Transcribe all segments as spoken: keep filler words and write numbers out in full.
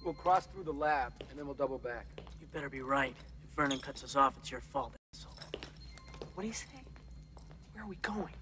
We'll cross through the lab, and then we'll double back. You better be right. If Vernon cuts us off, it's your fault, asshole. What do you say? Where are we going?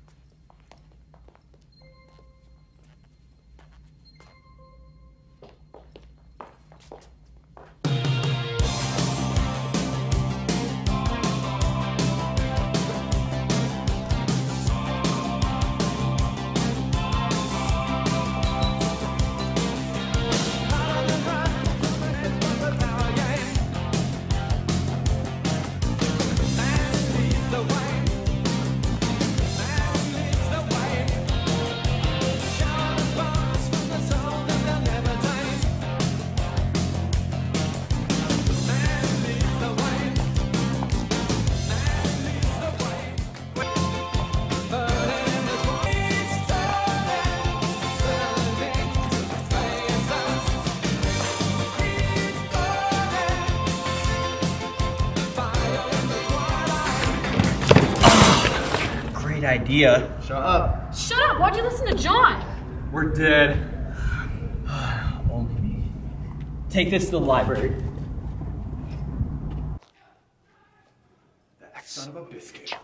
Idea. Shut up. Shut up! Why'd you listen to John? We're dead. Only me. Take this to the library. That son of a biscuit.